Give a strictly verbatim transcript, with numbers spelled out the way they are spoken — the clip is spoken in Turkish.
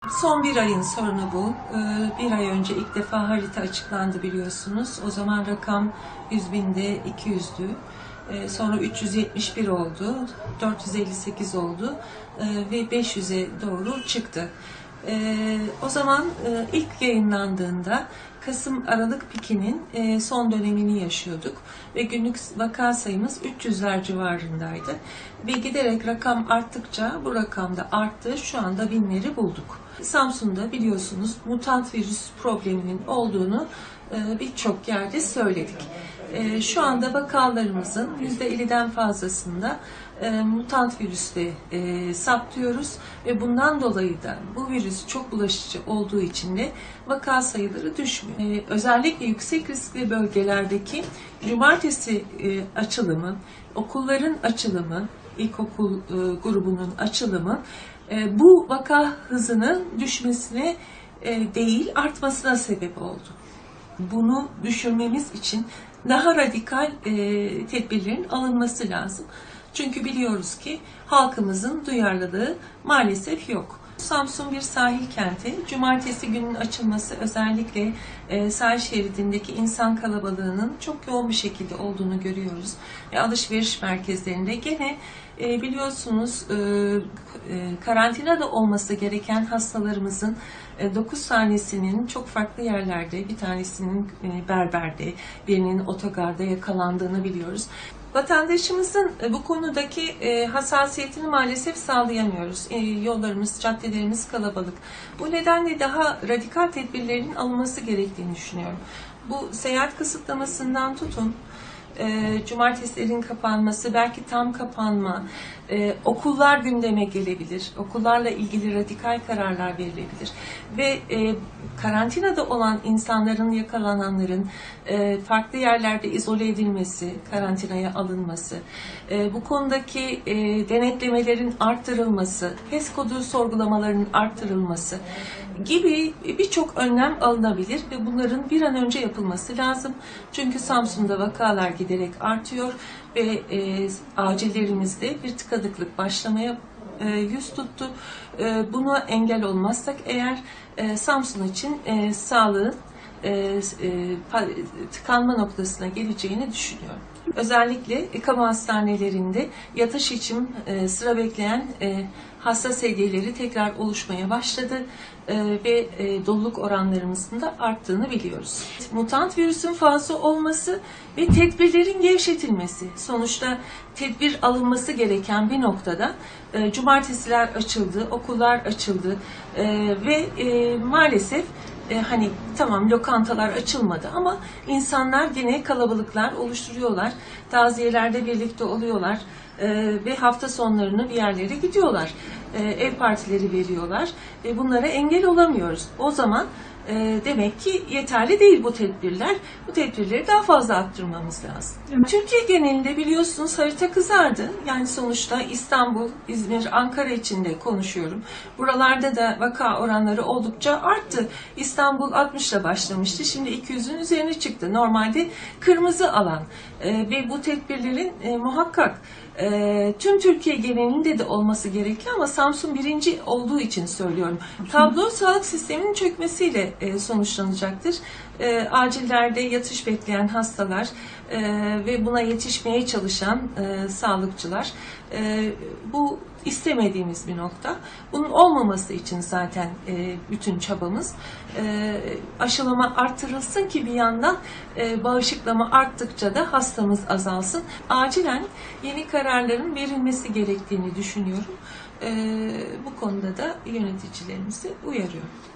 Son bir ayın sorunu bu. Bir ay önce ilk defa harita açıklandı biliyorsunuz. O zaman rakam yüz binde iki yüzdü. Sonra üç yüz yetmiş bir oldu, dört yüz elli sekiz oldu ve beş yüze doğru çıktı. O zaman ilk yayınlandığında Kasım-Aralık pikinin son dönemini yaşıyorduk ve günlük vaka sayımız üç yüzler civarındaydı. Ve giderek rakam arttıkça bu rakamda arttı, şu anda binleri bulduk. Samsun'da biliyorsunuz mutant virüs probleminin olduğunu birçok yerde söyledik. Şu anda vakalarımızın yüzde elliden fazlasında mutant virüste saptıyoruz ve bundan dolayı da bu virüs çok bulaşıcı olduğu için de vaka sayıları düşmüyor. Özellikle yüksek riskli bölgelerdeki cumartesi açılımı, okulların açılımı, ilkokul grubunun açılımı bu vaka hızının düşmesine değil artmasına sebep oldu. Bunu düşürmemiz için daha radikal e, tedbirlerin alınması lazım. Çünkü biliyoruz ki halkımızın duyarlılığı maalesef yok. Samsun bir sahil kenti. Cumartesi günün açılması özellikle e, sahil şeridindeki insan kalabalığının çok yoğun bir şekilde olduğunu görüyoruz. Ve alışveriş merkezlerinde gene e, biliyorsunuz e, e, karantinada olması gereken hastalarımızın e, dokuz tanesinin çok farklı yerlerde, bir tanesinin e, berberde, birinin otogarda yakalandığını biliyoruz. Vatandaşımızın bu konudaki hassasiyetini maalesef sağlayamıyoruz. Yollarımız, caddelerimiz kalabalık. Bu nedenle daha radikal tedbirlerin alınması gerektiğini düşünüyorum. Bu seyahat kısıtlamasından tutun, cumartesilerin kapanması, belki tam kapanma, okullar gündeme gelebilir. Okullarla ilgili radikal kararlar verilebilir. Ve karantinada olan insanların, yakalananların farklı yerlerde izole edilmesi, karantinaya alınması, bu konudaki denetlemelerin arttırılması, H E S kodu sorgulamalarının arttırılması gibi birçok önlem alınabilir ve bunların bir an önce yapılması lazım. Çünkü Samsun'da vakalar giderek artıyor ve e, acillerimizde bir tıkanıklık başlamaya e, yüz tuttu. E, buna engel olmazsak eğer e, Samsun için e, sağlığın e, e, tıkanma noktasına geleceğini düşünüyorum. Özellikle kamu hastanelerinde yatış için e, sıra bekleyen e, hasta seviyleri tekrar oluşmaya başladı e, ve e, doluluk oranlarımızın da arttığını biliyoruz. Mutant virüsün fazla olması ve tedbirlerin gevşetilmesi. Sonuçta tedbir alınması gereken bir noktada e, cumartesiler açıldı, okullar açıldı e, ve e, maalesef E, hani tamam lokantalar açılmadı ama insanlar yine kalabalıklar oluşturuyorlar. Taziyelerde birlikte oluyorlar e, ve hafta sonlarını bir yerlere gidiyorlar. E, ev partileri veriyorlar ve bunlara engel olamıyoruz. O zaman e, demek ki yeterli değil bu tedbirler. Bu tedbirleri daha fazla arttırmamız lazım. Evet. Türkiye genelinde biliyorsunuz harita kızardı. Yani sonuçta İstanbul, İzmir, Ankara için de konuşuyorum. Buralarda da vaka oranları oldukça arttı. İstanbul altmış ile başlamıştı. Şimdi iki yüzün üzerine çıktı. Normalde kırmızı alan e, ve bu tedbirlerin e, muhakkak e, tüm Türkiye genelinde de olması gerekiyor ama Samsun birinci olduğu için söylüyorum. Tablo sağlık sisteminin çökmesiyle e, sonuçlanacaktır. E, acillerde yatış bekleyen hastalar e, ve buna yetişmeye çalışan e, sağlıkçılar e, bu istemediğimiz bir nokta. Bunun olmaması için zaten e, bütün çabamız e, aşılama artırılsın ki bir yandan e, bağışıklama arttıkça da hastamız azalsın. Acilen yeni kararların verilmesi gerektiğini düşünüyorum. E, bu konuda da yöneticilerimizi uyarıyorum.